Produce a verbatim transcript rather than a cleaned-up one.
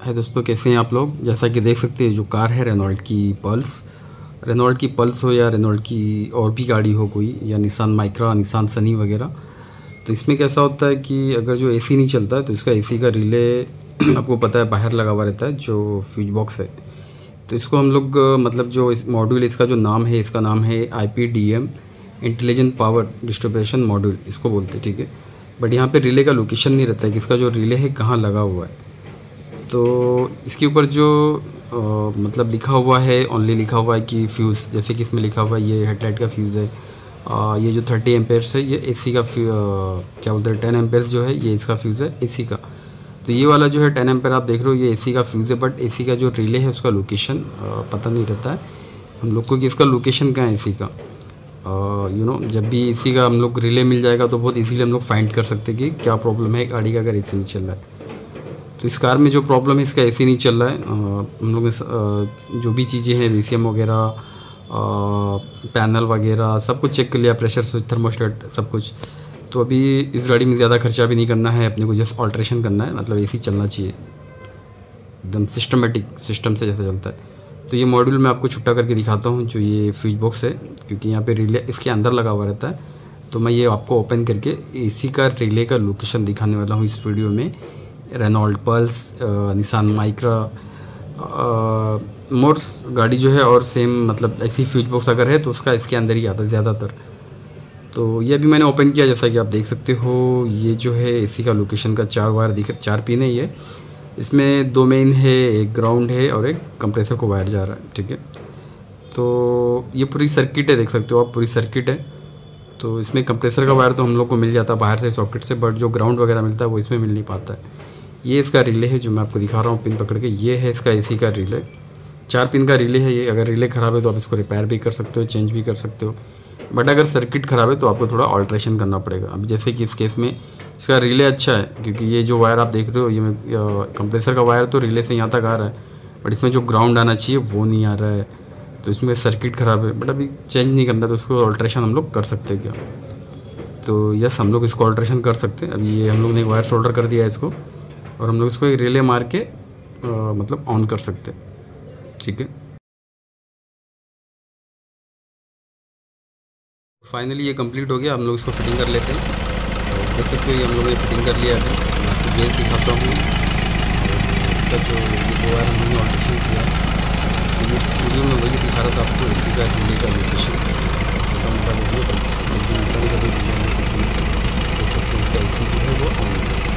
हाय दोस्तों, कैसे हैं आप लोग। जैसा कि देख सकते हैं जो कार है रेनॉल्ट की पल्स रेनॉल्ट की पल्स हो या रेनॉल्ट की और भी गाड़ी हो कोई, या निसान माइक्रा, निसान सनी वगैरह। तो इसमें कैसा होता है कि अगर जो एसी नहीं चलता है तो इसका एसी का रिले आपको पता है बाहर लगा हुआ रहता है, जो फ्यूज बॉक्स है। तो इसको हम लोग मतलब जो इस मॉड्यूल, इसका जो नाम है, इसका नाम है I P D M, intelligent power distribution module इसको बोलते हैं, ठीक है। बट यहाँ पे रिले का लोकेशन नहीं रहता है कि इसका जो रिले है कहाँ लगा हुआ है। तो इसके ऊपर जो आ, मतलब लिखा हुआ है, ओनली लिखा हुआ है कि फ्यूज़, जैसे कि इसमें लिखा हुआ है ये हेडलाइट का फ्यूज़ है। आ, ये जो थर्टी एम्पेयर्स है ये एसी का फ्यू आ, क्या बोलते हैं टेन एम्पेयर्स जो है ये इसका फ्यूज़ है एसी का। तो ये वाला जो है टेन एम्पेयर आप देख रहे हो ये एसी का फ्यूज़ है, बट एसी का जो रिले है उसका लोकेशन पता नहीं रहता है हम लोग को कि इसका लोकेशन कहाँ है एसी का। यू नो जब भी एसी का हम लोग रिले मिल जाएगा तो बहुत इजीली हम लोग फाइंड कर सकते हैं कि क्या प्रॉब्लम है गाड़ी का अगर एसी नहीं चल रहा है। तो इस कार में जो प्रॉब्लम है इसका एसी नहीं चल रहा है। हम लोग ने जो भी चीज़ें हैं वीसीएम वगैरह, पैनल वगैरह सब कुछ चेक कर लिया, प्रेशर स्विच, थर्मोस्टेट सब कुछ। तो अभी इस गाड़ी में ज़्यादा खर्चा भी नहीं करना है अपने को, जस्ट ऑल्ट्रेशन करना है, मतलब एसी चलना चाहिए एकदम सिस्टमेटिक सिस्टम से जैसा चलता है। तो ये मॉड्यूल मैं आपको छुट्टा करके दिखाता हूँ, जो ये फ्यूज बॉक्स है, क्योंकि यहाँ पे रिले इसके अंदर लगा हुआ रहता है। तो मैं ये आपको ओपन करके एसी का रिले का लोकेशन दिखाने वाला हूँ इस वीडियो में। रेनॉल्ट पल्स, निसान माइक्रा, मोर्स गाड़ी जो है और सेम मतलब ऐसी फ्यूज बॉक्स अगर है तो उसका इसके अंदर ही आता है ज़्यादातर। तो ये अभी मैंने ओपन किया, जैसा कि आप देख सकते हो ये जो है एसी का लोकेशन का चार वायर दिख चार पिन है ये। इसमें दो मेन है, एक ग्राउंड है और एक कंप्रेसर को वायर जा रहा है, ठीक है। तो ये पूरी सर्किट है, देख सकते हो आप, पूरी सर्किट है। तो इसमें कंप्रेसर का वायर तो हम लोग को मिल जाता है बाहर से सॉकेट से, बट जो ग्राउंड वगैरह मिलता है वो इसमें मिल नहीं पाता है। ये इसका रिले है जो मैं आपको दिखा रहा हूँ पिन पकड़ के, ये है इसका एसी का रिले। चार पिन का रिले है ये। अगर रिले ख़राब है तो आप इसको रिपेयर भी कर सकते हो, चेंज भी कर सकते हो, बट अगर सर्किट ख़राब है तो आपको थोड़ा ऑल्ट्रेशन करना पड़ेगा। अब जैसे कि इस केस में इसका रिले अच्छा है, क्योंकि ये जो वायर आप देख रहे हो ये कंप्रेसर का वायर तो रिले से यहाँ तक आ रहा है, बट इसमें जो ग्राउंड आना चाहिए वो नहीं आ रहा है। तो इसमें सर्किट ख़राब है, बट अभी चेंज नहीं करना तो उसको ऑल्ट्रेशन हम लोग कर सकते हैं क्या। तो यस, हम लोग इसको ऑल्ट्रेशन कर सकते हैं। अभी ये हम लोग ने वायर सोल्डर कर दिया है इसको, और हम लोग इसको एक रिले मार के आ, मतलब ऑन कर सकते हैं, ठीक है। फाइनली ये कंप्लीट हो गया, हम लोग इसको फिटिंग कर लेते हैं। तो देख सकते हो ये हम लोगों ने फिटिंग कर लिया है। मैं आपको बेस दिखाता हूँ, इसका जो ये वायर हम लोगों ने ऑल्ट्रेशन किया। तो इस वीडियो में वही दिखा रहा था आपको इसी का रिले का लोकेशन, छोटा मोटा वीडियो देख सकते हैं इसका एसी जो है वो ऑन है।